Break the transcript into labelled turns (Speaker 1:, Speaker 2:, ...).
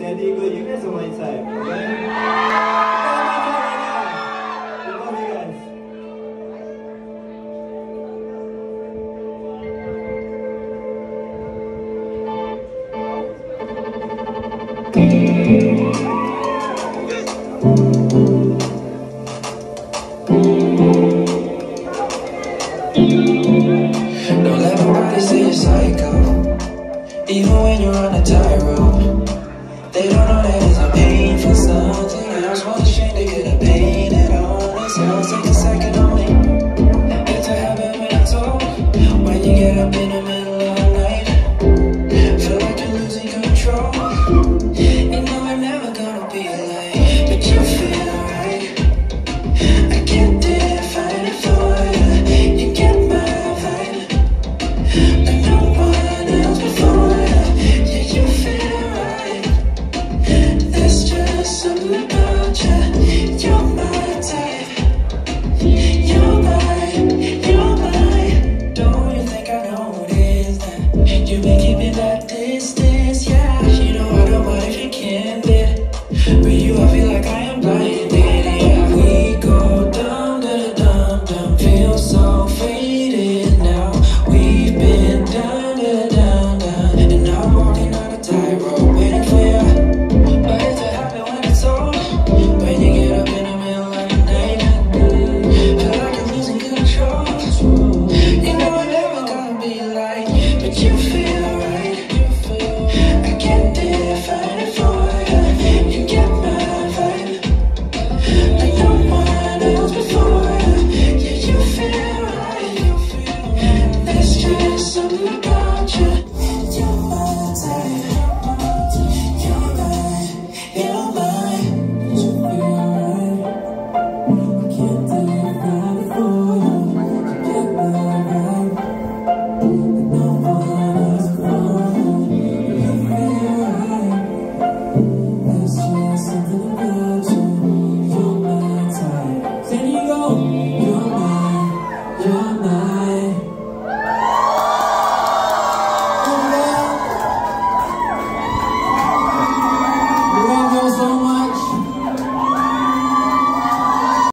Speaker 1: Jadi ikut you guys on my side, okay? We love you guys.
Speaker 2: Don't let nobody say you're psycho. Even when you're on a tightrope, they don't know that it's a pain for something else. What a shame they could have painted on us. Sounds like a second only. It's a habit when it's all. When you get up in the middle of the night, feel like you're losing control. And no, I'm never gonna be like, but you feel right. I can't define it for you. You get my vibe, like no one else before you. Yeah, you feel right. There's just something about you. You're my type. You're mine. Don't you think I noticed that? You've been keeping back.